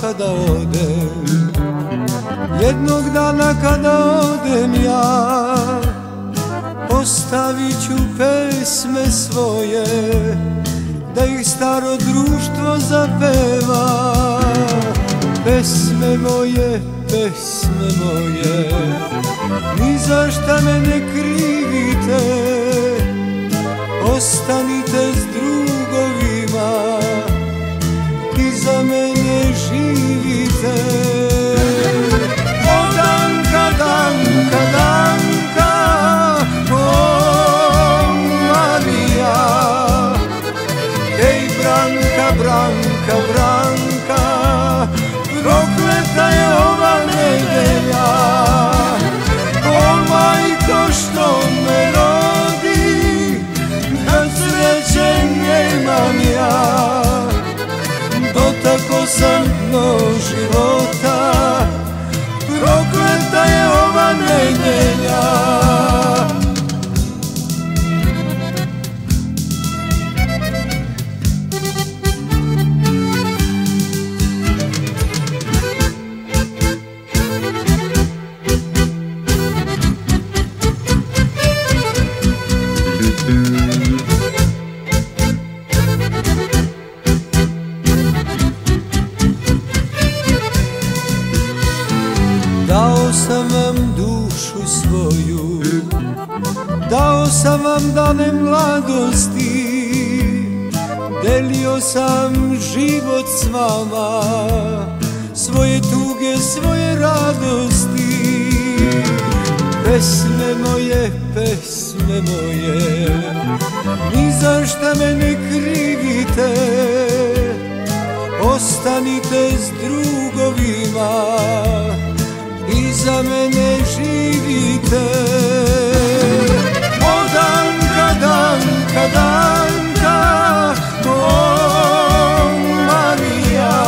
kada odem, jednog dana kada odem ja, ostavit ću pesme svoje, da ih staro društvo zapeva. Pesme moje, ni za šta me ne krivite, ostanite s drugovima i za mene živite. O Danka, Danka, Danka, o Marija, ej Branka, Branka, Branka, prokleta je ova nedelja. O majko što me rodi, kad sreće nemam ja, dotako sam dno života, prokleta je ova nedelja. Dao sam vam dušu svoju, dao sam vam dane mladosti, delio sam život s vama, svoje tuge, svoje radosti. Pesme moje, ni za šta me ne krivite, ostanite s drugovima i za mene živite. O Danka, Danka, Danka, o Marija,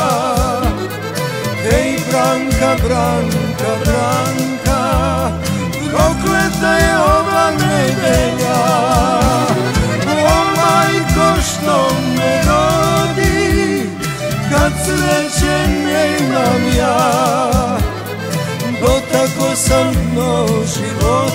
ej Branka, Branka, Branka, prokleta je ova nedelja. O majko što me rodi, kad sreće nemam ja, dotako sam dno života.